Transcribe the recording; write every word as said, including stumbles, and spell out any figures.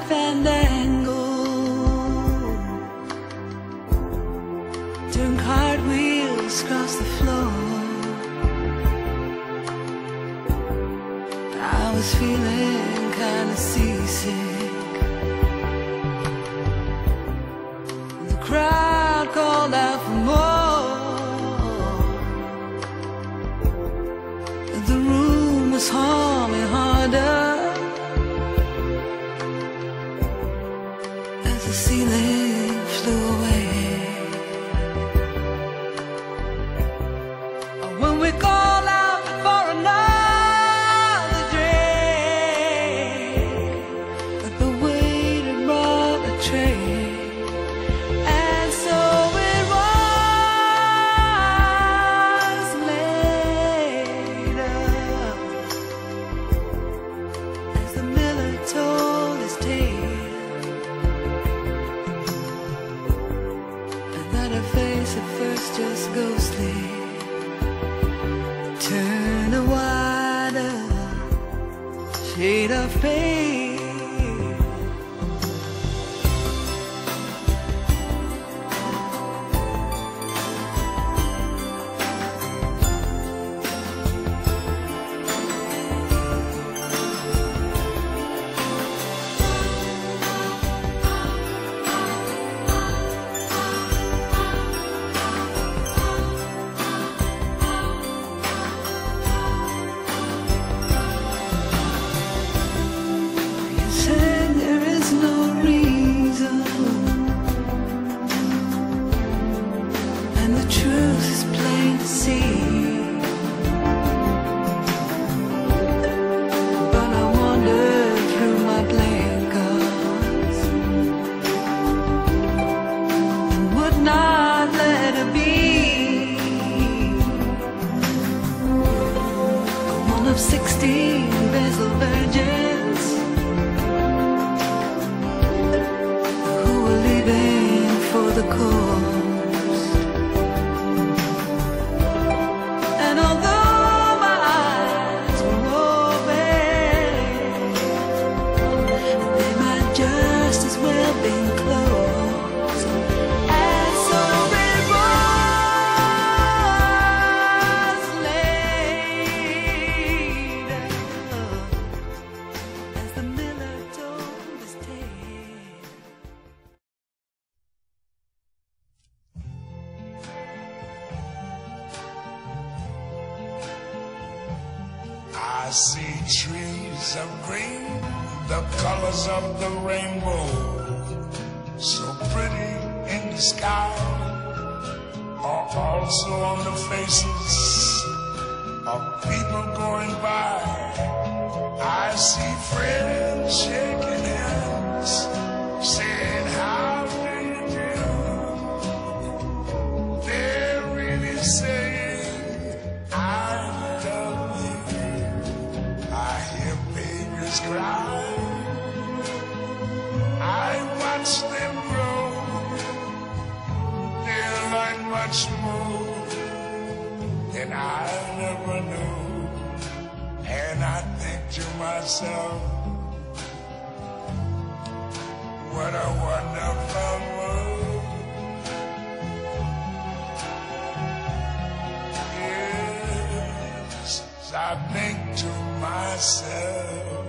fandango, doing cartwheels across the floor. I was feeling kinda seasick. The crowd called out for more. The room was humming harder as the ceiling flew away. When we call out for another drink, but the waiter brought a tray. And so it was later, as the miller told his tale, and that her face at first just ghostly turned a wider shade of pale. Sixteen Basil virgins who were leaving for the coast. And although my eyes were open, they might just as well be closed. And so it was late as the miller told his tale. I see trees of green, the colors of the rainbow, so pretty in the sky, are also on the faces of people going by. I see friends shaking hands, saying, how do you do? They're really saying, I love you. I hear babies cry, I watch them grow. They'll learn much more than I never knew. And I think to myself, what a wonderful world. Yes, I think to myself,